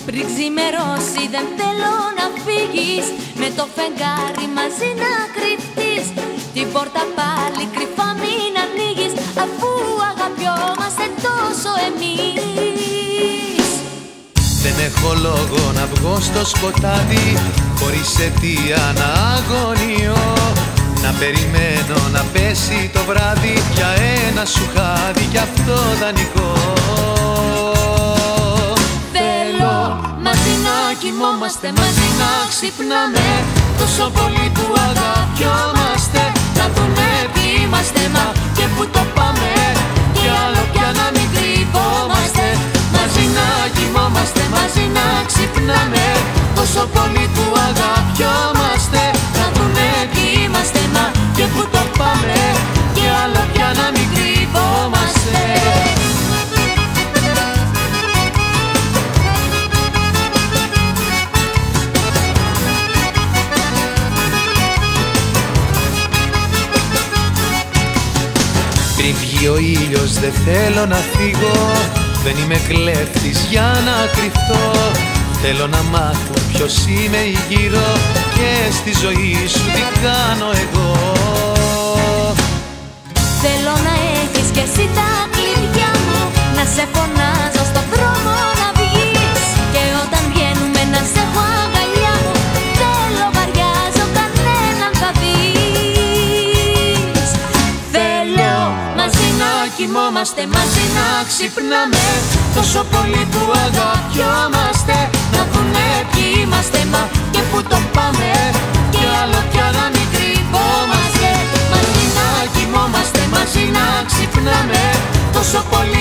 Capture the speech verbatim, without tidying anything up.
Πριν ξημερώσει δεν θέλω να φύγεις, με το φεγγάρι μαζί να κρυφτείς. Την πόρτα πάλι κρυφά μην ανοίγεις, αφού αγαπιόμαστε τόσο εμείς. Δεν έχω λόγο να βγω στο σκοτάδι, χωρίς αιτία να αγωνιώ. Να περιμένω να πέσει το βράδυ για ένα σου χάδι κι αυτό δανεικό. Θέλω μαζί να κοιμόμαστε, μαζί να ξυπνάμε, τόσο πολύ που αγαπιόμαστε. Να δούμε ποιοι είμαστε μα και που το πάμε, κι άλλο πια να μην κρυβόμαστε. Μαζί να κοιμόμαστε, μαζί να ξυπνάμε, τόσο πολύ που αγαπιόμαστε. Να δούμε ποιοι είμαστε μα και που το πάμε, κι άλλο πια να μην κρυβόμαστε. Πριν βγει ο ήλιος δεν θέλω να φύγω, δεν είμαι κλέφτης για να κρυφτώ. Θέλω να μάθω ποιος είμαι γύρω και στη ζωή σου τι κάνω εγώ. Θέλω να έχεις κι εσύ τα κλειδιά μου, να σε φωνάζω στον δρόμο να βγεις, και όταν βγαίνουμε να σε έχω αγκαλιά μου. Δεν λογαριάζω κανέναν θα δεις. Θέλω μαζί να κοιμόμαστε, μαζί να ξυπνάμε, τόσο πολύ που αγαπιόμαστε. Να δουνε ποιοι είμαστε μα και που το πάμε, κι άλλο πια να μην κρυβόμαστε. Μαζί να κοιμόμαστε, μαζί να ξυπνάμε, τόσο πολύ